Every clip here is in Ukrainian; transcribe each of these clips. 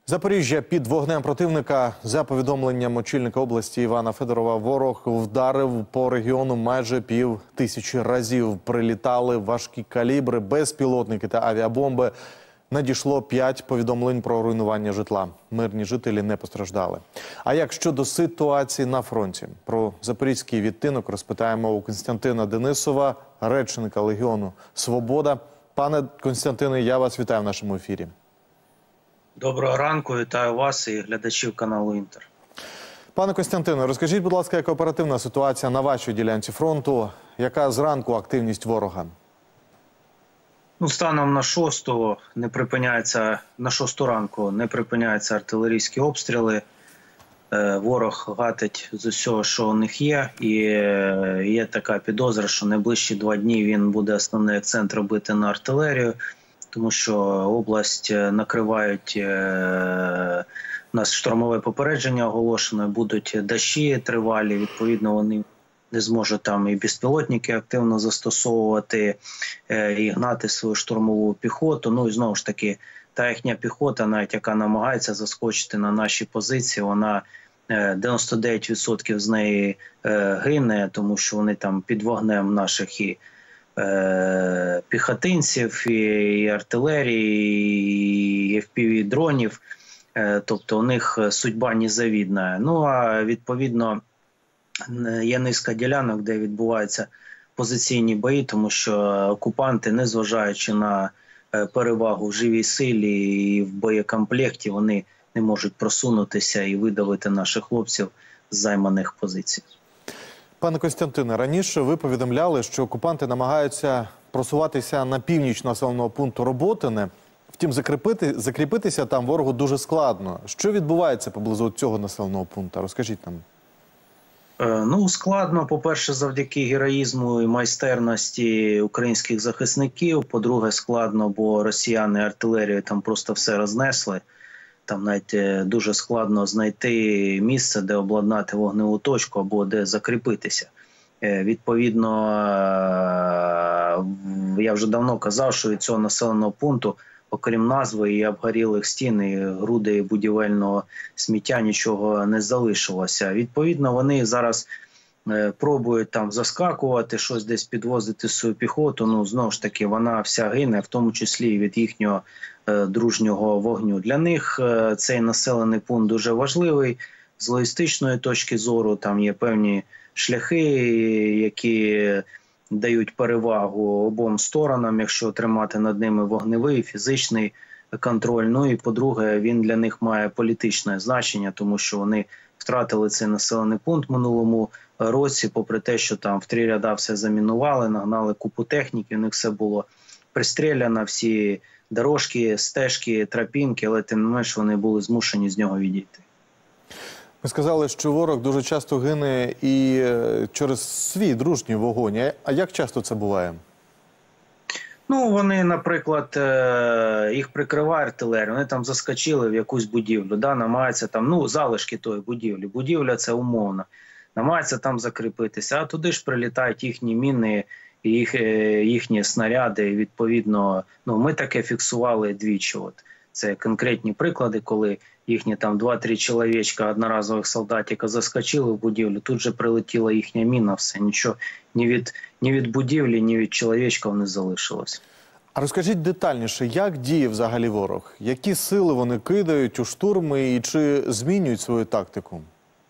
Запоріжжя під вогнем противника. За повідомленням очільника області Івана Федорова, ворог вдарив по регіону майже 5000 разів. Прилітали важкі калібри, безпілотники та авіабомби. Надійшло 5 повідомлень про руйнування житла. Мирні жителі не постраждали. А як щодо ситуації на фронті? Про запорізький відтинок розпитаємо у Костянтина Денисова, речника Легіону Свобода. Пане Костянтине, я вас вітаю в нашому ефірі. Доброго ранку, вітаю вас і глядачів каналу «Інтер». Пане Костянтине, розкажіть, будь ласка, яка оперативна ситуація на вашій ділянці фронту? Яка зранку активність ворога? Станом на 6 ранку не припиняються артилерійські обстріли. Ворог гатить з усього, що у них є. І є така підозра, що найближчі 2 дні він буде основний акцент робити на артилерію. Тому що область накривають, у нас штурмове попередження оголошено, будуть дощі тривалі, відповідно вони не зможуть там і безпілотники активно застосовувати, і гнати свою штурмову піхоту. Ну і знову ж таки, та їхня піхота, навіть яка намагається заскочити на наші позиції, вона 99% з неї гине, тому що вони там під вогнем наших і піхотинців, і артилерії, і FPV-дронів, тобто у них судьба незавідна. Ну а відповідно є низка ділянок, де відбуваються позиційні бої, тому що окупанти, незважаючи на перевагу в живій силі і в боєкомплекті, вони не можуть просунутися і видавити наших хлопців з займаних позицій. Пане Костянтине, раніше ви повідомляли, що окупанти намагаються просуватися на північ населеного пункту Роботине. Втім, закріпитися там ворогу дуже складно. Що відбувається поблизу цього населеного пункту? Розкажіть нам. Складно, по-перше, завдяки героїзму і майстерності українських захисників. По-друге, складно, бо росіяни артилерією там просто все рознесли. Там навіть дуже складно знайти місце, де обладнати вогневу точку або де закріпитися. Відповідно, я вже давно казав, що від цього населеного пункту, окрім назви і обгорілих стін, і груди будівельного сміття, нічого не залишилося. Відповідно, вони зараз пробують там заскакувати, щось десь підвозити свою піхоту. Знову ж таки, вона вся гине, в тому числі і від їхнього дружнього вогню. Для них цей населений пункт дуже важливий з логістичної точки зору. Там є певні шляхи, які дають перевагу обом сторонам, якщо тримати над ними вогневий, фізичний контроль. Ну і по-друге, він для них має політичне значення, тому що вони втратили цей населений пункт в минулому році, попри те, що там в 3 ряда все замінували, нагнали купу техніки, у них все було пристріляно, всі дорожки, стежки, тропінки, але тим не менш вони були змушені з нього відійти. Ви сказали, що ворог дуже часто гине і через свій дружній вогонь. А як часто це буває? Вони, наприклад, їх прикриває артилерія, вони там заскочили в якусь будівлю, намагаються там, залишки тої будівлі. Будівля – це умовно. Намагаються там закріпитися, а туди ж прилітають їхні міни, їхні снаряди. Відповідно, ми таке фіксували двічі. Це конкретні приклади, коли їхні там 2-3 чоловічка, одноразових солдатика заскочили в будівлю, тут же прилетіла їхня міна, все, нічого ні від будівлі, ні від чоловічка не залишилось. А розкажіть детальніше, як діє взагалі ворог? Які сили вони кидають у штурми і чи змінюють свою тактику?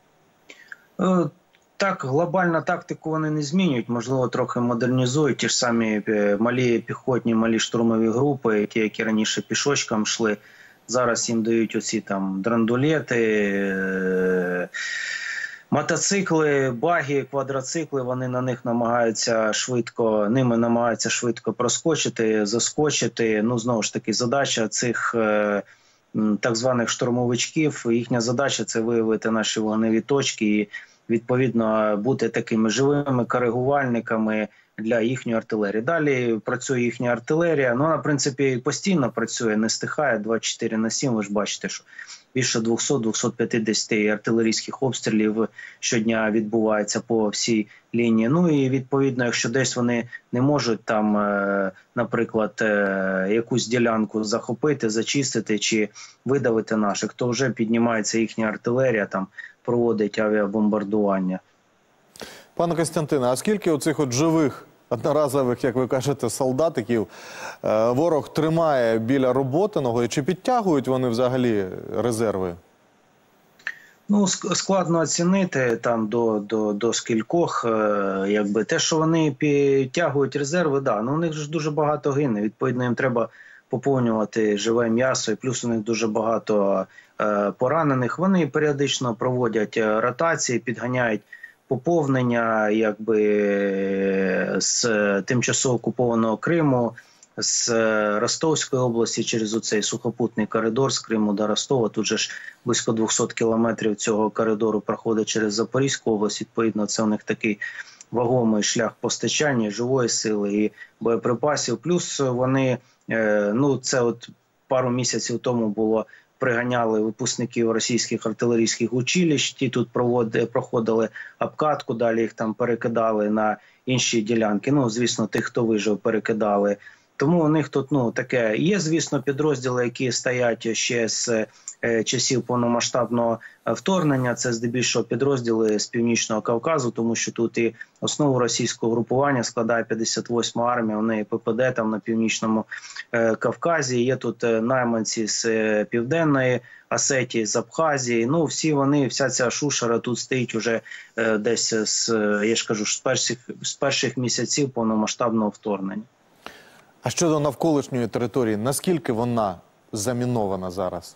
Так, глобально тактику вони не змінюють, можливо, трохи модернізують. Ті ж самі малі піхотні, малі штурмові групи, ті, які раніше пішочком йшли, зараз їм дають оці там драндулети, мотоцикли, баги, квадроцикли, вони на них намагаються швидко проскочити, заскочити. Знову ж таки, задача цих так званих штурмовичків, їхня задача – це виявити наші вогневі точки і відповідно бути такими живими коригувальниками, для їхньої артилерії. Далі працює їхня артилерія, вона, в принципі, постійно працює, не стихає 24/7, ви ж бачите, що більше 200-250 артилерійських обстрілів щодня відбувається по всій лінії. Ну і відповідно, якщо десь вони не можуть там, наприклад, якусь ділянку захопити, зачистити чи видавити наших, то вже піднімається їхня артилерія, там проводить авіабомбардування. Пане Костянтине, а скільки оцих от живих, одноразових, як ви кажете, солдатиків ворог тримає біля Роботиного, і чи підтягують вони взагалі резерви? Ну, складно оцінити там до скількох, якби те, що вони підтягують резерви, да, ну у них ж дуже багато гине, відповідно їм треба поповнювати живе м'ясо, і плюс у них дуже багато поранених. Вони періодично проводять ротації, підганяють поповнення, якби з тимчасово окупованого Криму, з Ростовської області через оцей сухопутний коридор з Криму до Ростова. Тут же ж близько 200 кілометрів цього коридору проходить через Запорізьку область. Відповідно, це у них такий вагомий шлях постачання живої сили і боєприпасів. Плюс вони, ну це от пару місяців тому було, приганяли випускників російських артилерійських училищ, ті тут проходили обкатку, далі їх там перекидали на інші ділянки. Ну, звісно, тих, хто вижив, перекидали. Тому у них тут, ну, таке, є, звісно, підрозділи, які стоять ще з часів повномасштабного вторгнення. Це здебільшого підрозділи з Північного Кавказу, тому що тут і основу російського групування складає 58-ма армія, у неї ППД там на Північному Кавказі. Є тут найманці з Південної Осетії, з Абхазії. Ну, всі вони, вся ця шушера тут стоїть уже десь я ж кажу, з перших місяців повномасштабного вторгнення. А щодо навколишньої території, наскільки вона замінована зараз?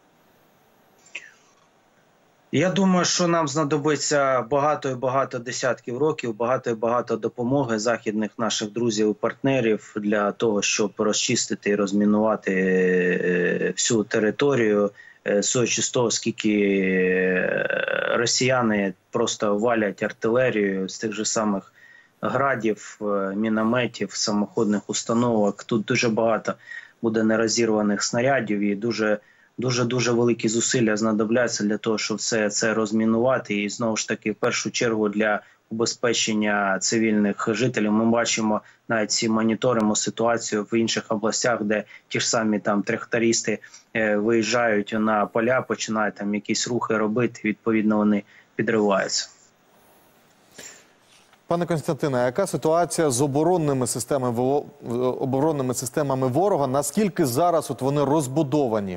Я думаю, що нам знадобиться багато і багато десятків років, багато і багато допомоги західних наших друзів і партнерів для того, щоб розчистити і розмінувати всю територію, судячи з того, скільки росіяни просто валять артилерію з тих же самих градів, мінометів, самоходних установок. Тут дуже багато буде нерозірваних снарядів і дуже великі зусилля знадобляться для того, щоб все це розмінувати. І знову ж таки, в першу чергу для убезпечення цивільних жителів. Ми бачимо, навіть ці моніторимо ситуацію в інших областях, де ті ж самі там трактористи виїжджають на поля, починають там якісь рухи робити, відповідно вони підриваються. Пане Костянтине, а яка ситуація з оборонними системами ворога? Наскільки зараз от вони розбудовані?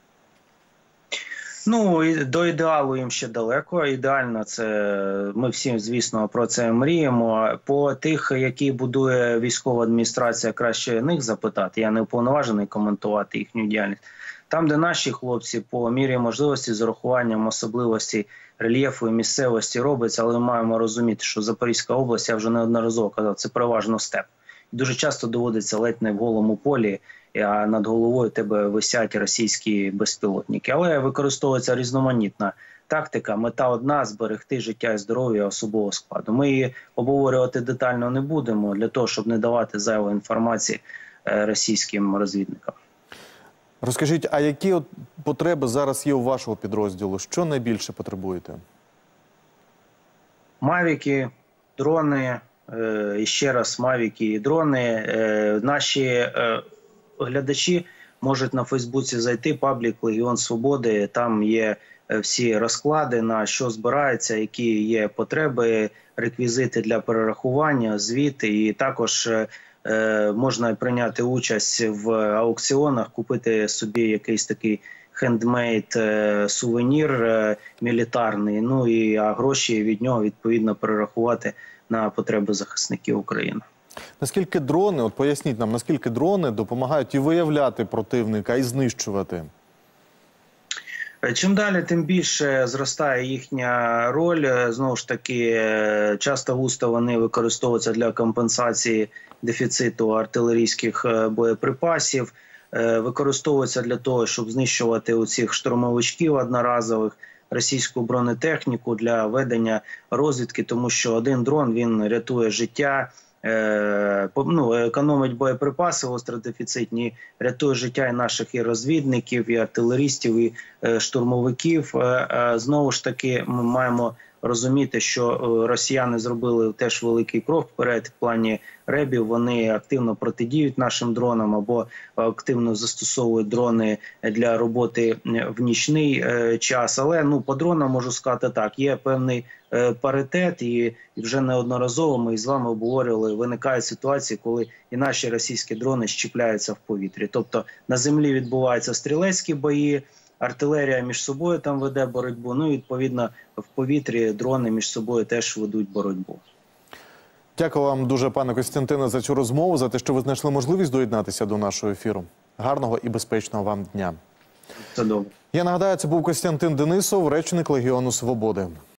Ну, до ідеалу їм ще далеко. Ідеально це, ми всі, звісно, про це мріємо. По тих, які будує військова адміністрація, краще них запитати. Я не уповноважений коментувати їхню діяльність. Там, де наші хлопці по мірі можливості з урахуванням особливостей рельєфу і місцевості робиться, але ми маємо розуміти, що Запорізька область, я вже неодноразово казав, це переважно степ. І дуже часто доводиться ледь не в голому полі, а над головою тебе висять російські безпілотники. Але використовується різноманітна тактика. Мета одна – зберегти життя і здоров'я особового складу. Ми її обговорювати детально не будемо, для того, щоб не давати зайвої інформації російським розвідникам. Розкажіть, а які от потреби зараз є у вашого підрозділу? Що найбільше потребуєте? Мавіки, дрони, і ще раз мавіки і дрони. Наші глядачі можуть на Фейсбуці зайти, паблік «Легіон Свободи», там є всі розклади, на що збирається, які є потреби, реквізити для перерахування, звіти, і також можна прийняти участь в аукціонах, купити собі якийсь такий хендмейд сувенір мілітарний, ну і гроші від нього відповідно перерахувати на потреби захисників України. Наскільки дрони, от поясніть нам, наскільки дрони допомагають і виявляти противника, і знищувати? Чим далі, тим більше зростає їхня роль. Знову ж таки, часто-густо вони використовуються для компенсації дефіциту артилерійських боєприпасів, використовуються для того, щоб знищувати оцих штурмовичків одноразових, російську бронетехніку для ведення розвідки, тому що один дрон, він рятує життя економить боєприпаси гостродефіцитні, рятує життя і наших і розвідників, і артилеристів, і штурмовиків. Знову ж таки, ми маємо розуміти, що росіяни зробили теж великий крок вперед в плані ребів. Вони активно протидіють нашим дронам або активно застосовують дрони для роботи в нічний час. Але по дронам можу сказати так, є певний паритет, і вже неодноразово ми з вами обговорювали, виникають ситуації, коли і наші російські дрони щіпляються в повітрі. Тобто на землі відбуваються стрілецькі бої, артилерія між собою там веде боротьбу, і відповідно в повітрі дрони між собою теж ведуть боротьбу. Дякую вам дуже, пане Костянтине, за цю розмову, за те, що ви знайшли можливість доєднатися до нашого ефіру. Гарного і безпечного вам дня. Це добре. Я нагадаю, це був Костянтин Денисов, речник Легіону Свободи.